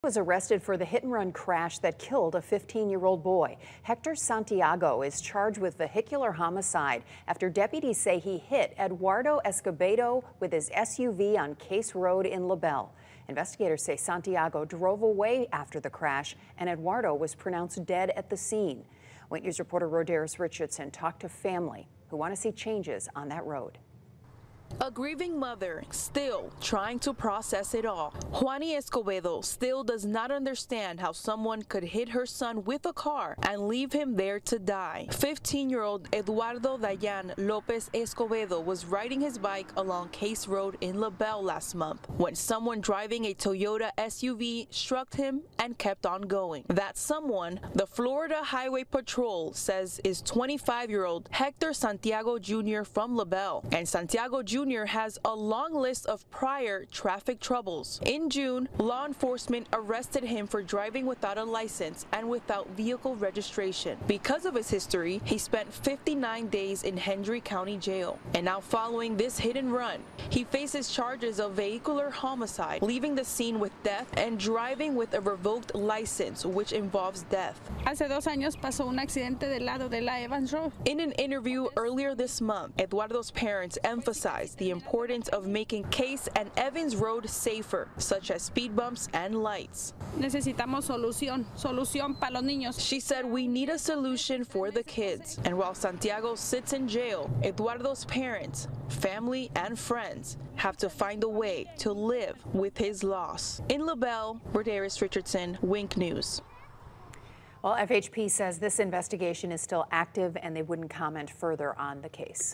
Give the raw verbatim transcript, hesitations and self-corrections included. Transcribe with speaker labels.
Speaker 1: Was arrested for the hit-and-run crash that killed a fifteen-year-old boy. Hector Santiago is charged with vehicular homicide after deputies say he hit Eduardo Escobedo with his S U V on Case Road in LaBelle. Investigators say Santiago drove away after the crash and Eduardo was pronounced dead at the scene. Wait News reporter Rodaris Richardson talked to family who want to see changes on that road.
Speaker 2: A grieving mother still trying to process it all. Juani Escobedo still does not understand how someone could hit her son with a car and leave him there to die. fifteen-year-old Eduardo Lopez Escobedo was riding his bike along Case Road in LaBelle last month when someone driving a Toyota S U V struck him and kept on going. That someone, the Florida Highway Patrol says, is twenty-five-year-old Hector Santiago Junior from LaBelle. And Santiago Junior has a long list of prior traffic troubles. In June, law enforcement arrested him for driving without a license and without vehicle registration. Because of his history, he spent fifty-nine days in Hendry County Jail. And now following this hit and run, he faces charges of vehicular homicide, leaving the scene with death, and driving with a revoked license, which involves death.
Speaker 3: Hace dos años pasó un accidente del lado de la Evans Road.
Speaker 2: In an interview earlier this month, Eduardo's parents emphasized the importance of making Case and Evans Road safer, such as speed bumps and lights.
Speaker 3: Necesitamos solución, solución para los niños.
Speaker 2: She said we need a solution for the kids. And while Santiago sits in jail, Eduardo's parents, family, and friends have to find a way to live with his loss. In LaBelle, Rodaris Richardson, Wink News.
Speaker 1: Well, F H P says this investigation is still active and they wouldn't comment further on the case.